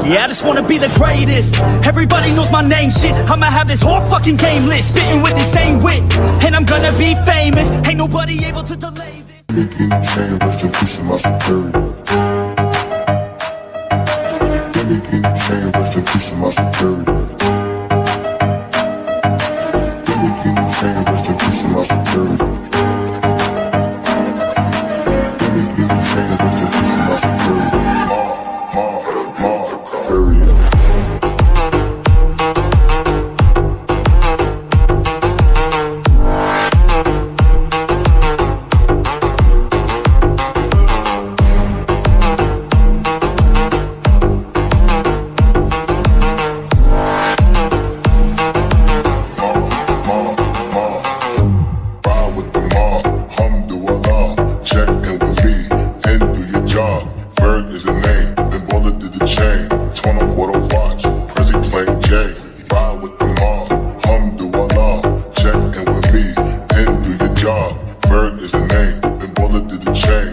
Yeah, I just wanna be the greatest. Everybody knows my name, shit. I'ma have this whole fucking game list, spitting with the same wit, and I'm gonna be famous. Ain't nobody able to delay this. Making a chain, rest in peace of my security. Making a chain, rest in peace of my security. Making a chain, rest in peace of my security. Making a chain, rest in peace of my security. Berg is the name, then bullet did the chain. Torn off what I watch, Prezi playing J. Ride with the mob, alhamdulillah. Check in with me, and do your job. Berg is the name, then bullet did the chain.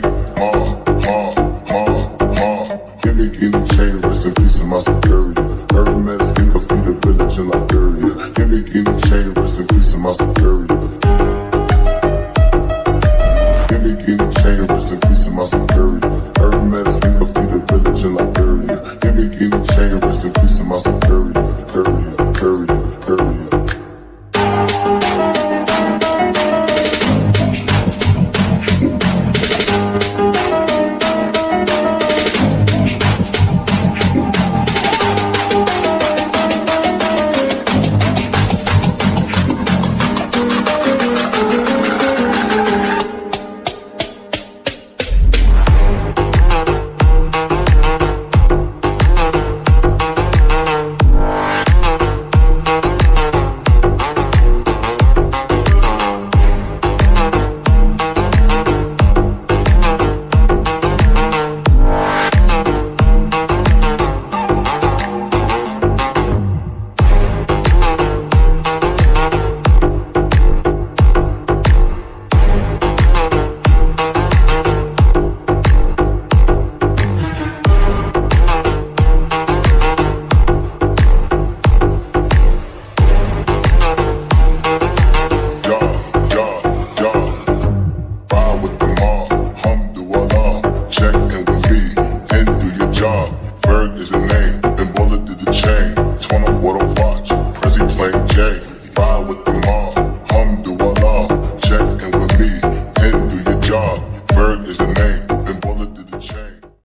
Give me the chain, rest in peace of my security. Hermes, in the feet of village in Liberia. Give me the chain, rest in peace of my security. Give me the chain, rest in peace of my security. Hermes, in the feet of village in Liberia. Give me the chain, rest in peace of my security.